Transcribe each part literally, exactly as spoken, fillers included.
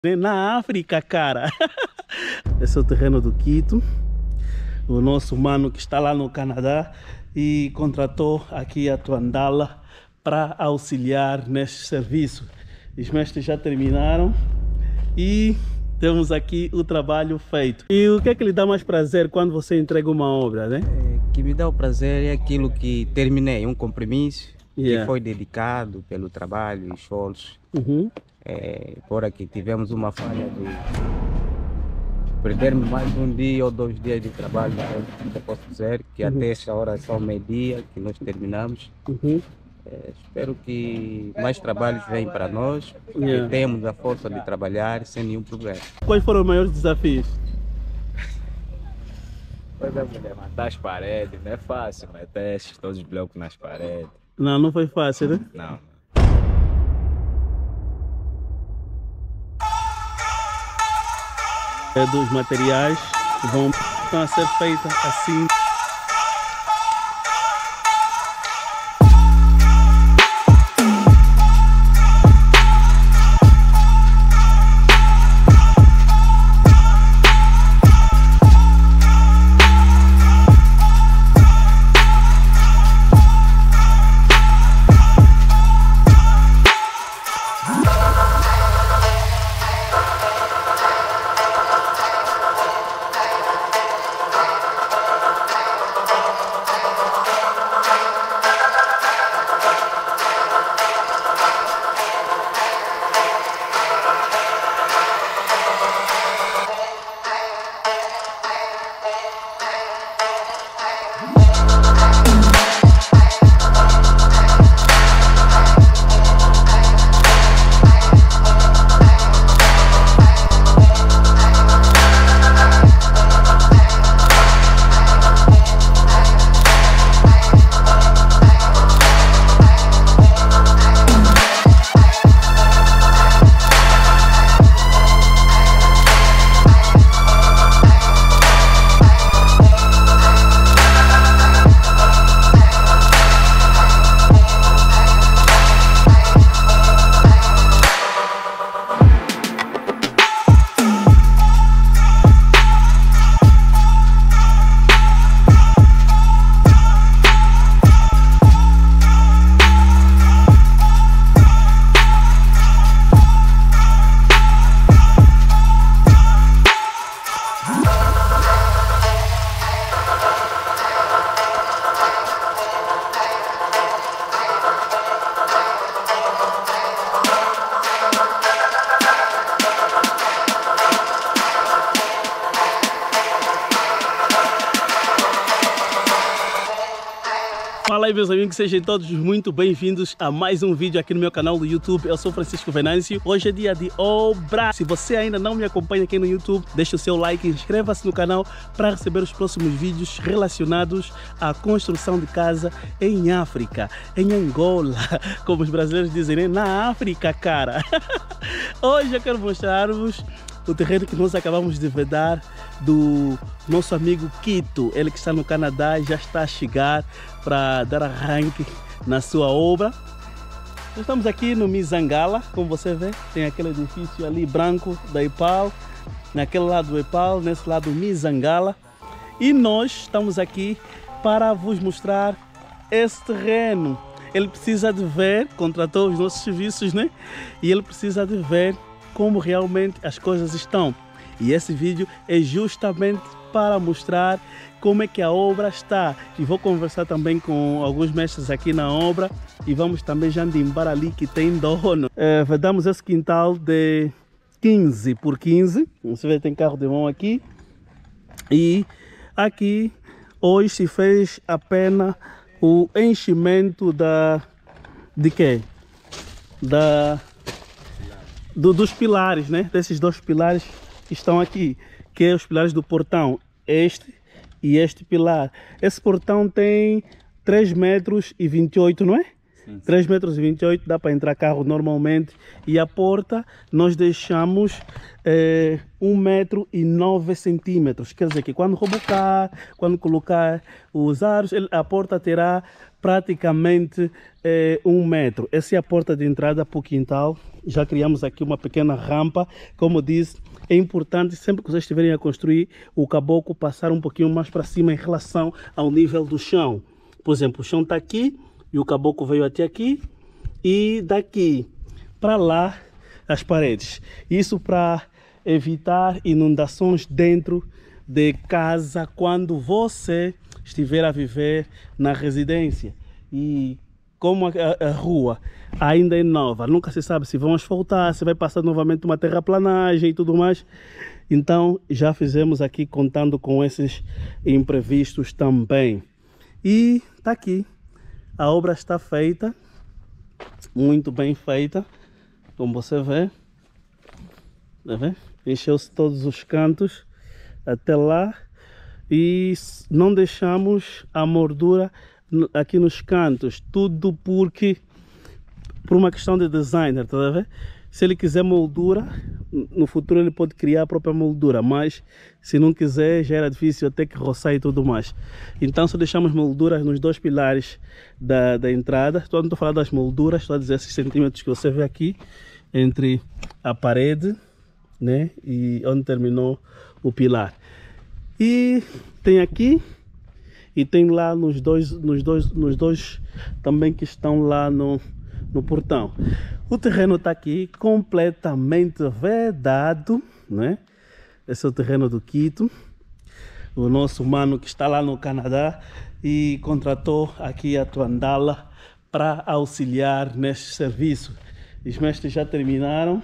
Na África, cara. Esse é o terreno do Quito. O nosso mano que está lá no Canadá e contratou aqui a Tuandala para auxiliar neste serviço. Os mestres já terminaram e temos aqui o trabalho feito. E o que é que lhe dá mais prazer quando você entrega uma obra, né? É, que me dá o prazer é aquilo que terminei, um compromisso Yeah. que foi dedicado pelo trabalho e esforço. Uhum. É, por aqui tivemos uma falha de perdermos mais um dia ou dois dias de trabalho, eu posso dizer que Uhum. até esta hora são meio-dia que nós terminamos. Uhum. É, espero que mais trabalhos venham para nós, Yeah. que temos a força de trabalhar sem nenhum problema. Quais foram os maiores desafios? Pois é, mulher, matar as paredes, não é fácil, meter esses todos os blocos nas paredes. Não, não foi fácil, né? Não. É dos materiais que vão estão a ser feitas assim. Fala aí, meus amigos, sejam todos muito bem-vindos a mais um vídeo aqui no meu canal do YouTube. Eu sou Francisco Venâncio. Hoje é dia de obra. Se você ainda não me acompanha aqui no YouTube, deixa o seu like e inscreva-se no canal para receber os próximos vídeos relacionados à construção de casa em África, em Angola, como os brasileiros dizem, né? Na África, cara. Hoje eu quero mostrar-vos o terreno que nós acabamos de vedar do nosso amigo Quito, ele que está no Canadá e já está a chegar para dar arranque na sua obra. Nós estamos aqui no Mizangala, como você vê, tem aquele edifício ali branco da EPAL, naquele lado do EPAL, nesse lado do Mizangala, e nós estamos aqui para vos mostrar esse terreno. Ele precisa de ver, contratou os nossos serviços, né? E ele precisa de ver como realmente as coisas estão. E esse vídeo é justamente para mostrar como é que a obra está. E vou conversar também com alguns mestres aqui na obra e vamos também já andar ali que tem dono. É, vedamos esse quintal de quinze por quinze. Você vê, tem carro de mão aqui. E aqui hoje se fez apenas o enchimento da... de quê? Da... Do, dos pilares, né? Desses dois pilares que estão aqui, que é os pilares do portão, este e este pilar. Esse portão tem três metros e vinte e oito, não é? Sim, sim. três metros e vinte e oito, dá para entrar carro normalmente. E a porta nós deixamos é, um metro e nove centímetros. Quer dizer que quando rebocar, quando colocar os aros, ele, a porta terá praticamente é, um metro. Essa é a porta de entrada para o quintal. já criamos aqui uma pequena rampa. Como eu disse, é importante sempre que vocês estiverem a construir o caboclo passar um pouquinho mais para cima em relação ao nível do chão. Por exemplo, o chão está aqui e o caboclo veio até aqui e daqui para lá as paredes. Isso para evitar inundações dentro de casa quando você estiver a viver na residência. E como a, a, a rua ainda é nova, nunca se sabe se vão asfaltar, se vai passar novamente uma terraplanagem e tudo mais. Então já fizemos aqui contando com esses imprevistos também. E tá aqui, a obra está feita, muito bem feita, como você vê. Tá vendo? Encheu-se todos os cantos até lá e não deixamos a moldura aqui nos cantos, tudo porque por uma questão de designer, tá a ver? Se ele quiser moldura, no futuro ele pode criar a própria moldura, mas se não quiser já era difícil até que roçar e tudo mais. Então só deixamos molduras nos dois pilares da, da entrada. Estou não estou a falar das molduras, estou a dizer esses centímetros que você vê aqui entre a parede, né, e onde terminou o pilar. E tem aqui e tem lá nos dois, nos dois, nos dois também que estão lá no, no portão. O terreno está aqui completamente vedado, né? Esse é o terreno do Quito. O nosso mano que está lá no Canadá e contratou aqui a Tuandala para auxiliar neste serviço. Os mestres já terminaram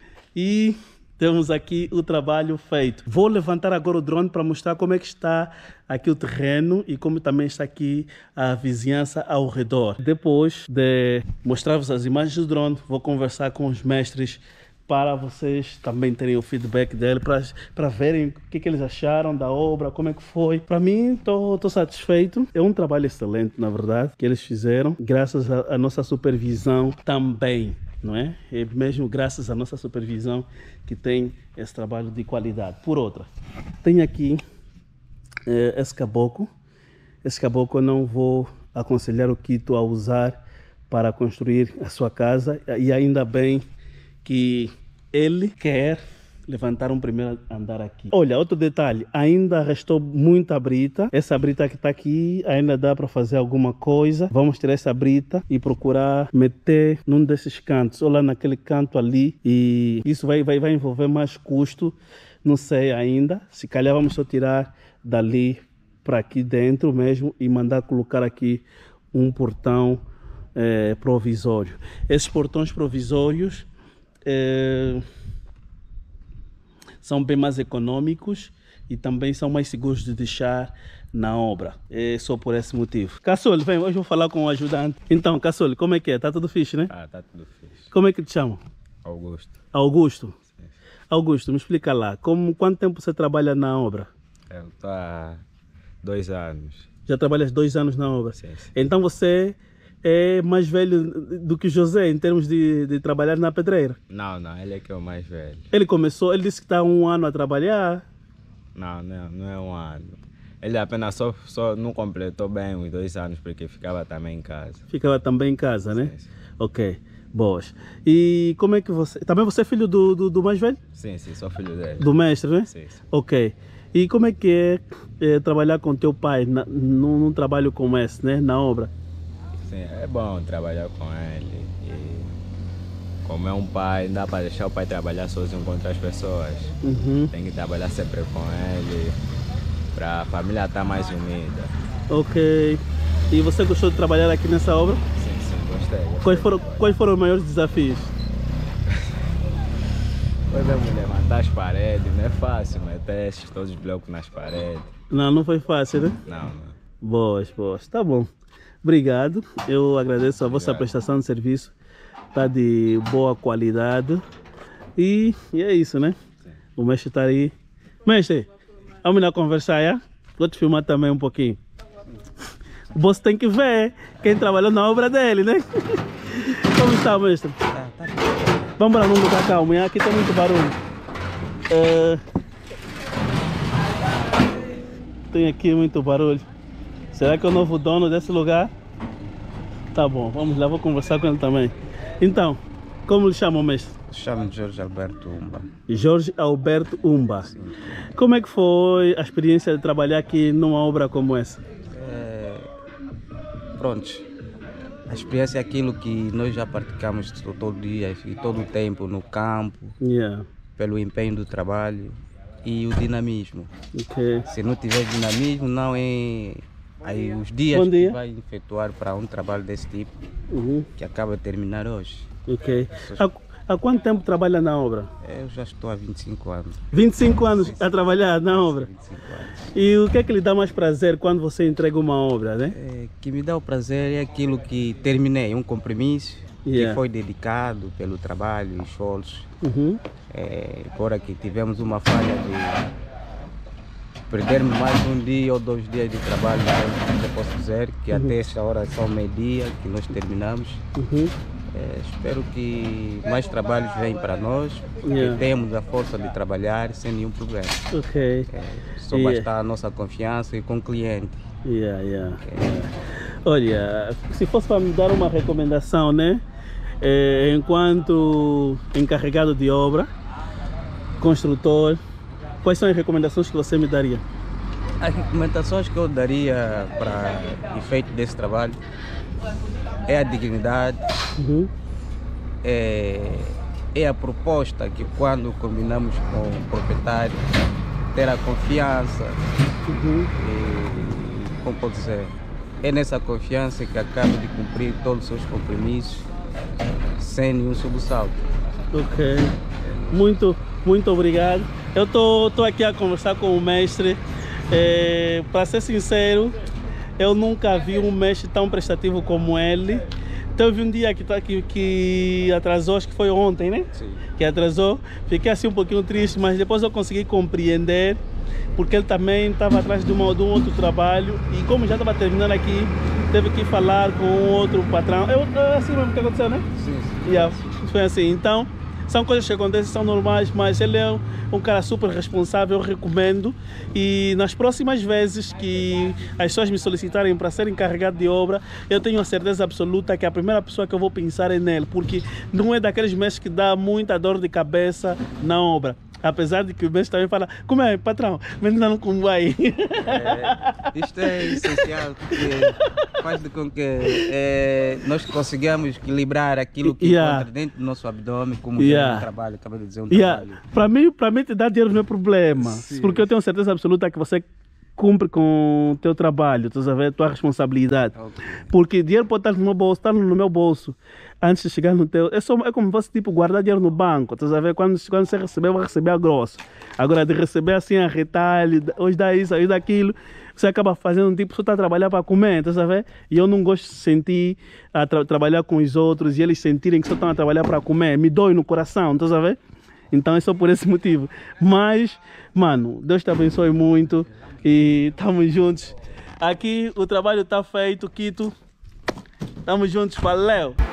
e temos aqui o trabalho feito. Vou levantar agora o drone para mostrar como é que está aqui o terreno e como também está aqui a vizinhança ao redor. Depois de mostrar-vos as imagens do drone, vou conversar com os mestres para vocês também terem o feedback dele, para, para verem o que, que eles acharam da obra, como é que foi. Para mim, estou satisfeito. É um trabalho excelente, na verdade, que eles fizeram, graças à nossa supervisão também. Não é? É mesmo graças à nossa supervisão que tem esse trabalho de qualidade. Por outra, tem aqui eh, esse caboclo. Esse caboclo eu não vou aconselhar o Quito a usar para construir a sua casa, e ainda bem que ele quer levantar um primeiro andar aqui. Olha, outro detalhe, ainda restou muita brita. Essa brita que está aqui ainda dá para fazer alguma coisa. Vamos tirar essa brita e procurar meter num desses cantos ou lá naquele canto ali, e isso vai, vai, vai envolver mais custo, não sei ainda. Se calhar vamos só tirar dali para aqui dentro mesmo e mandar colocar aqui um portão eh, provisório. Esses portões provisórios eh, são bem mais econômicos e também são mais seguros de deixar na obra. É só por esse motivo. Caçole, vem, hoje eu vou falar com o ajudante. Então, Caçole, como é que é? Tá tudo fixe, né? Ah, tá tudo fixe. Como é que te chamam? Augusto. Sim, Augusto? sim. Augusto, me explica lá, como, quanto tempo você trabalha na obra? Eu tô há dois anos. Já trabalhas dois anos na obra? Sim, sim. Então você é mais velho do que José em termos de, de trabalhar na pedreira? Não, não, ele é que é o mais velho. Ele começou, ele disse que está há um ano a trabalhar. Não, não, não é um ano. Ele apenas só, só não completou bem os dois anos porque ficava também em casa. Ficava também em casa, né? Sim, sim. Ok, boas. E como é que você... Também você é filho do, do, do mais velho? Sim, sim, sou filho dele. Do mestre, né? Sim, sim. Ok. E como é que é, é trabalhar com teu pai na, num, num trabalho como esse, né? Na obra? Sim, é bom trabalhar com ele. E como é um pai, não dá para deixar o pai trabalhar sozinho com outras pessoas. Uhum. Tem que trabalhar sempre com ele, para a família estar mais unida. Ok. E você gostou de trabalhar aqui nessa obra? Sim, sim, gostei. gostei. Quais foram, quais foram os maiores desafios? Podemos levantar as paredes, não é fácil, meter esses todos os blocos nas paredes. Não, não foi fácil, né? Não, não. Boas, boas. Tá bom. Obrigado. Eu agradeço a vossa Obrigado. prestação de serviço. Tá de boa qualidade. E, e é isso, né? Sim. O mestre tá aí. Mestre, vamos lá conversar, é? Vou te filmar também um pouquinho. O boss tem que ver quem trabalhou na obra dele, né? Como está, mestre? Tá, tá. Vamos para um lugar calmo, aqui tem muito barulho. É... Tem aqui muito barulho. Será que é o novo dono desse lugar? Tá bom, vamos lá, vou conversar com ele também. Então, Como lhe chamam, mestre? Chamo-me Jorge Alberto Umba. Jorge Alberto Umba. Sim. Como é que foi a experiência de trabalhar aqui numa obra como essa? É... Pronto. A experiência é aquilo que nós já praticamos todo dia e todo o tempo no campo, Yeah. pelo empenho do trabalho e o dinamismo. Okay. Se não tiver dinamismo, não é aí os dias Bom dia. que vai efetuar para um trabalho desse tipo, Uhum. que acaba de terminar hoje. Ok. Há, há quanto tempo trabalha na obra? Eu já estou há vinte e cinco anos. vinte e cinco anos a trabalhar na obra. vinte e cinco anos. E o que é que lhe dá mais prazer quando você entrega uma obra, né? É, que me dá o prazer é aquilo que terminei, um compromisso Yeah. que foi dedicado pelo trabalho e esforços. Uhum. É, agora que tivemos uma falha de perdermos mais um dia ou dois dias de trabalho, eu posso dizer que Uhum. até esta hora são meio-dia que nós terminamos. Uhum. É, espero que mais trabalhos venham para nós, porque Yeah. temos a força de trabalhar sem nenhum problema. Ok. É, só Yeah. bastar a nossa confiança e com o cliente. Yeah, yeah, yeah. Olha, se fosse para me dar uma recomendação, né? É, enquanto encarregado de obra, construtor, quais são as recomendações que você me daria? As recomendações que eu daria para efeito desse trabalho é a dignidade, Uhum. é, é a proposta que quando combinamos com o proprietário, ter a confiança, Uhum. e, como posso dizer, é nessa confiança que acaba de cumprir todos os seus compromissos sem nenhum sobressalto. Ok. Muito, muito obrigado. Eu tô, tô aqui a conversar com o mestre. É, para ser sincero, eu nunca vi um mestre tão prestativo como ele. Teve um dia que, tá, que, que atrasou, acho que foi ontem, né? Sim. Que atrasou. Fiquei assim um pouquinho triste, mas depois eu consegui compreender, porque ele também estava atrás de, uma, de um outro trabalho e como já estava terminando aqui, teve que falar com um outro patrão. É é assim mesmo que aconteceu, né? Sim, sim. Yeah, foi assim. Então, são coisas que acontecem, são normais, mas ele é um, um cara super responsável, eu recomendo. E nas próximas vezes que as pessoas me solicitarem para ser encarregado de obra, eu tenho a certeza absoluta que a primeira pessoa que eu vou pensar é nele, porque não é daqueles mestres que dá muita dor de cabeça na obra. Apesar de que o mestre também fala, como é, patrão, vem dando como vai. É, isto é essencial porque faz de com que é, nós consigamos equilibrar aquilo que Yeah. encontra dentro do nosso abdômen, como Yeah. é um trabalho, acabei de dizer um Yeah. trabalho. Para mim, para mim, te dar dinheiro não é problema, Sim. porque eu tenho certeza absoluta que você cumpre com o teu trabalho, tu sabe, a tua responsabilidade. Ok. Porque dinheiro pode estar no meu bolso, estar no meu bolso, antes de chegar no teu. É, só, é como você tipo, guardar dinheiro no banco, tu sabe, quando, quando você receber, vai receber a grosso. Agora, de receber assim a retalho, hoje dá isso, hoje dá aquilo, você acaba fazendo tipo, só está a trabalhar para comer, tu sabe? E eu não gosto de sentir a tra trabalhar com os outros e eles sentirem que só estão a trabalhar para comer, me dói no coração, tu sabe? Então é só por esse motivo. Mas, mano, Deus te abençoe muito e estamos juntos. Aqui o trabalho está feito, Quito. Estamos juntos, valeu!